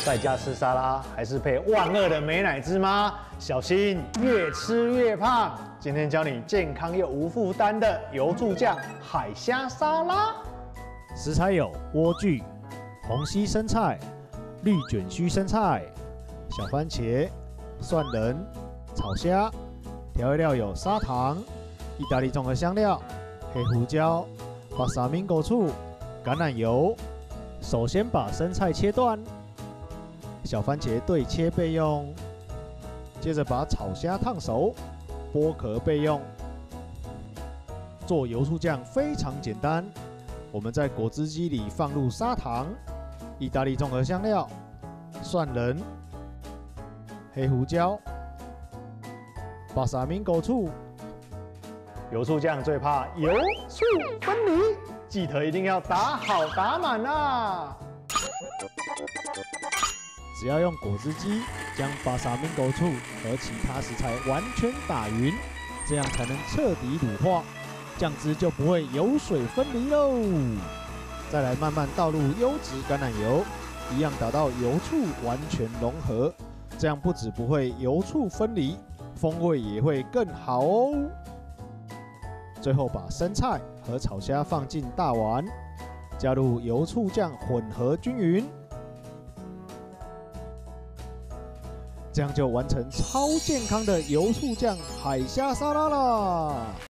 在家吃沙拉还是配万恶的美乃滋吗？小心越吃越胖。今天教你健康又无负担的油醋酱海虾沙拉。 食材有莴苣、虹吸生菜、绿卷须生菜、小番茄、蒜仁、炒虾。调味料有砂糖、意大利综合香料、黑胡椒、巴萨米果醋、橄榄油。首先把生菜切断，小番茄对切备用。接着把炒虾烫熟，剥壳备用。做油醋酱非常简单，我们在果汁机里放入砂糖、意大利综合香料、蒜仁、黑胡椒、巴萨米果醋。 油醋酱最怕油醋分离，记得一定要打好打满啊！ 只要用果汁机将巴萨米果醋和其他食材完全打匀，这样才能彻底乳化，酱汁就不会油水分离喽。再来慢慢倒入优质橄榄油，一样打到油醋完全融合，这样不止不会油醋分离，风味也会更好哦。最后把生菜和炒虾放进大碗，加入油醋酱混合均匀，这样就完成超健康的油醋酱海虾沙拉啦！